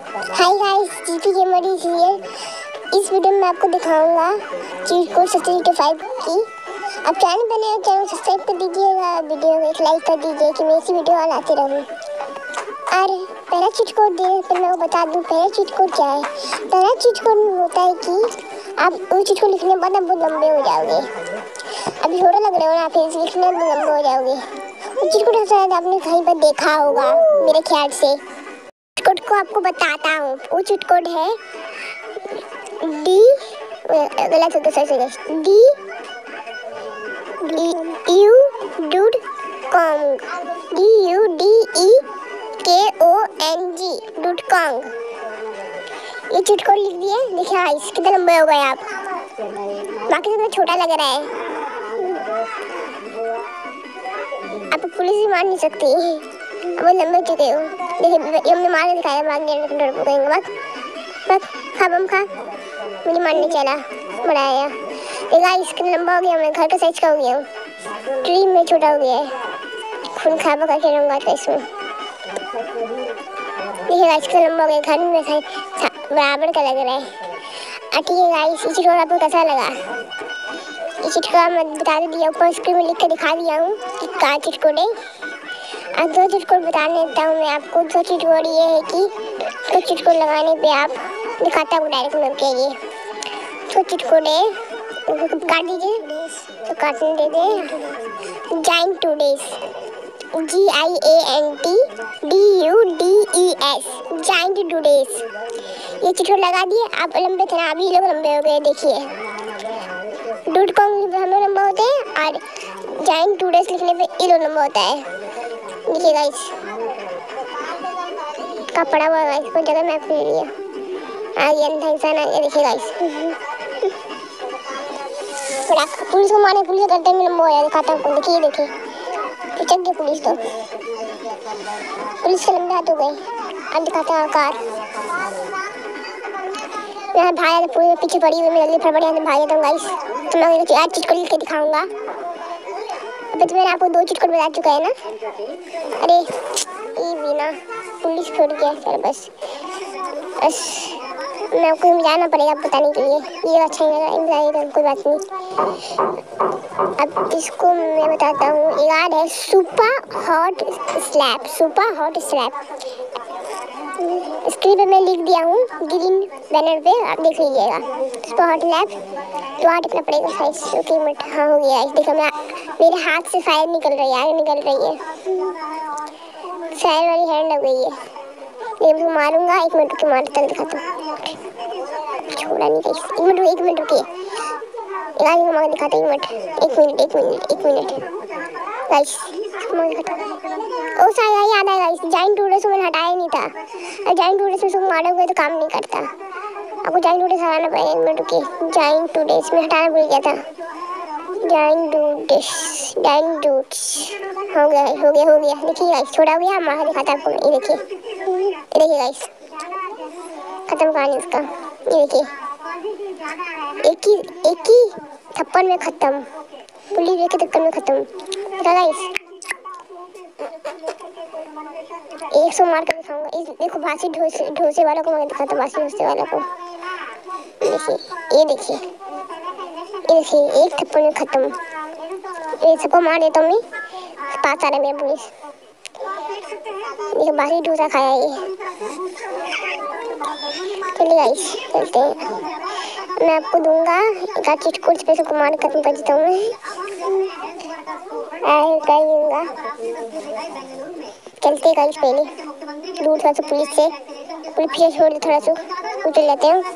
Hi guys, GP gamer is here. इस video में मैं आपको दिखाऊंगा चीट कोड सस्ती 5 की। आप चैनल बने हो, चैनल सब्सक्राइब कर दीजिएगा, वीडियो को एक लाइक कर दीजिए कि मैं ऐसी वीडियो लाती रहूं। और पहला चीट कोड देने पर मैं बता दूं पहला चीट कोड क्या है। पहला चीट कोड होता है कि आप वो चीट कोड लिखने के बाद आप बहुत लंबे हो जाओगे। अभी छोटा लग रहे हो ना, फिर लिखने में लंबे हो जाओगे। वो चीट कोड शायद आपने कहीं पर देखा होगा मेरे ख्याल से। कोड को आपको बताता हूँ। वो चीट कोड है डी, गलत होता है, D U dude kong, DUDEKONG dude kong. ये चीट कोड लिख दिए। देखिए गाइस कितने लंबे हो गए आप, बाकी से छोटा लग रहा है। आप पुलिस भी मार नहीं सकती, अब लंबे हो चुके हो। देखिए हमने मार के दिखाया, भाग गया डर कहेंगे बस खा बम खा, मुझे मारने चला बड़ा आया। ये गाइस कितना लंबा हो गया, मैं घर का साइज का हो गया हूँ, ट्री में छोटा हो गया है। खून खा बम करके रहूँगा तो इसमें। देखिए गाइस कितना लंबा हो गया, घर में बराबर का लग रहा है। ठीक है गाइस, इस चीज़ को आपको कैसा लगा? इस चीज़ को मैं बता दिया, ऊपर स्क्रीन में लिख कर दिखा दिया हूँ कि क्या चीज़ कोड है। अब दो चीज़ कोड बता देता हूँ मैं आपको। दो चीज़ कोड ये है कि दो चीज़ कोड लगाने पे आप दिखाता हूँ डायरेक्ट में के ये दो चीज़ कोड है। काट दीजिए तो काटने दे दें। जाइन टूडेस, GIANTDUDES, जाइन टूडेस। ये चीज़ कोड लगा दिए। आप लंबे थे ना, अभी लोग लंबे हो गए। देखिए डूड कॉन्ग हम लोग लंबा होते हैं और जाइन टूडेस लिखने पे ये लोग लंबा होता है। देखिए गाइस का पड़ा हुआ गाइस को जगह मैप ले लिया, आ गया अंधा इंसान आ गया। देखिए गाइस पड़ा पुलिस को मारने, पुलिस करते में लंबा हो जाए दिखाता हूँ। देखिए देखिए चक गई पुलिस, तो पुलिस के लंबे हाथ हो गए। अब दिखाता हूँ कार, यहाँ भाई पुलिस पीछे पड़ी हुई, मैं जल्दी फटाफट यहाँ से भाग जाता हूँ गाइस। तो मैं आज चीज को लिख के दिखाऊंगा। अभी तो मैंने आपको दो चीज को बता चुका है ना। अरे ये भी ना पुलिस छोड़ गया, चल बस मैं आपको जाना पड़ेगा बताने के लिए। ये अच्छा नहीं लगा, कोई बात नहीं। अब इसको मैं बताता हूँ। याद है super hot slap, super hot slap. Screen पे मैं लिख दिया हूँ ग्रीन बैनर पे, आप देख लीजिएगा। सुपर हॉट स्लैप तो वहाँ टिकना पड़ेगा साइज। ओके मिनट, हाँ हो गया। देखो मैं मेरे हाथ से फायर निकल रही है, आगे निकल रही है, फायर वाली हैंड लग गई है। ये मैं मारूंगा, एक मिनट के मारते तक दिखाता हूँ। छोड़ा नहीं गई, एक मिनट रुकिए, मार दिखाते। एक मिनट गाइस, ओ साया याद आया गाइस, जाइन टूडेस मैंने हटाया नहीं था। जाइन टूडेस में सब मारोगे तो काम नहीं करता, आपको जाइन टूडेस हटाना पड़ेगा। एक मिनट रुकिए, जाइन टूडेस में हटाना भूल गया था। जाइन टूडेस हो गया। देखिए गाइस छोटा हो गया, मार दिखाता आपको। ये देखिए गाइस खत्म कहानी इसका। ये देखिए एक ही थप्पड़ में खत्म, पुलिस के चक्कर में खत्म। गाइस 100 मार कर दिखाऊंगा। इस देखो बासी ढोसे वालों को मैं दिखाता हूँ, बासी ढोसे वालों को। देखिए एक थप्पड़ में खत्म। ये सबको मार देता हूँ मैं, पास आ रहा है मेरा पुलिस। देखो बासी डोसा खाया ये। चलिए गाइस चलते हैं, मैं आपको दूंगा एक आध चीट कोड पे सबको मार खत्म कर देता हूँ मैं। दूंगा, चलते गाइस पहले दूर थोड़ा सा पुलिस से, पुलिस पीछे छोड़ दे, थोड़ा सा उतर जाते हैं।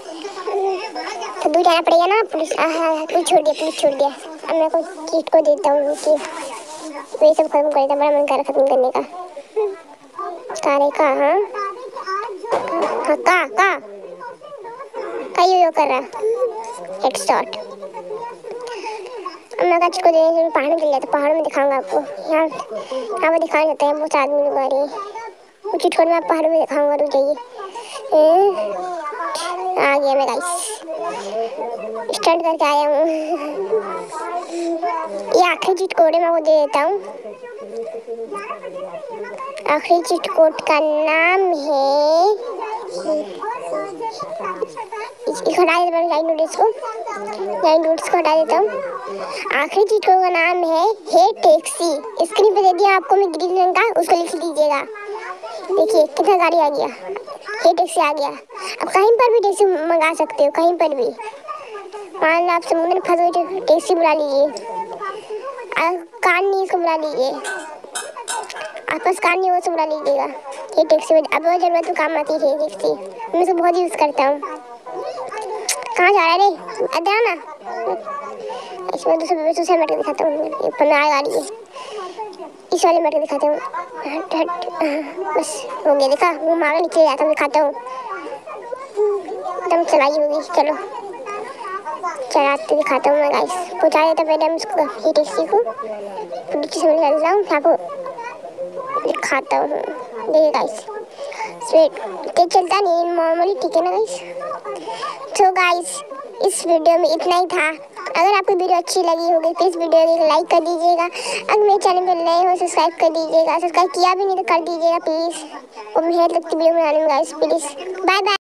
तो दूर जाना पड़ेगा ना, पुलिस पुलिस छोड़ दिया। अब मैं कोई चीट को देता हूँ कि वही सब खत्म कर देता, बड़ा मन कर रहा खत्म करने का। कारे का हाँ का यो कर रहा हेडशॉट। मैं चीट को देने से पहाड़ में चल जाता, पहाड़ों में दिखाऊंगा आपको। यहाँ पे दिखाया जाता है, बहुत आदमी लोग आ रहे हैं। वो चीट कोड मैं पहाड़ों में दिखाऊंगा, रुक जाइए। आ गया मैं गाइस, स्टार्ट करके आया हूँ। ये आखिरी चीट कोड है, मैं वो दे देता हूँ। आखिरी चीट कोड का नाम है हटा देता हूँ, जाइन नूडल्स को हटा देता हूँ। आखिरी चीज का नाम है हे टैक्सी। स्क्रीन पे दे दिया आपको मैं ग्रीन रंग का, उसको लिख लीजिएगा। देखिए कितना गाड़ी आ गया, हे टैक्सी आ गया। अब कहीं पर भी टैक्सी मंगा सकते हो, कहीं पर भी। मान लो आप समुद्र में फंसे हुए, टैक्सी बुला लीजिए। कार नहीं इसको बुला लीजिए, आपस कार नहीं वो से बुला लीजिएगा। ये टैक्सी में अब जरूरत तो काम आती है टैक्सी, मैं इसको बहुत यूज़ करता हूँ। कहाँ जा रहा है रे, इधर ना। इसमें दूसरे मेट दिखाता हूँ, ये 15 गाड़ी है, इस वाले मेट दिखाता हूँ। हट हट, बस हो गया, देखा वो मांगा नीचे जाता हूँ, दिखाता हूँ एकदम चलाई होगी। चलो चलाते दिखाता हूँ मैं गाइस, पहुँचा देता पहले हम इसको ये टैक्सी को, नीचे से मैं चल रहा हूँ, आपको दिखाता हूँ। देखिए गाइस तेज चलता नहीं नॉर्मली, ठीक है ना गाइस। तो गाइस इस वीडियो में इतना ही था। अगर आपको वीडियो अच्छी लगी होगी प्लीज़ वीडियो को लाइक कर दीजिएगा। अगर मेरे चैनल पर नए हो सब्सक्राइब कर दीजिएगा, सब्सक्राइब किया भी नहीं तो कर दीजिएगा प्लीज़। और मेहनत लगती वीडियो बनाने में गाइस, प्लीज़। Bye bye.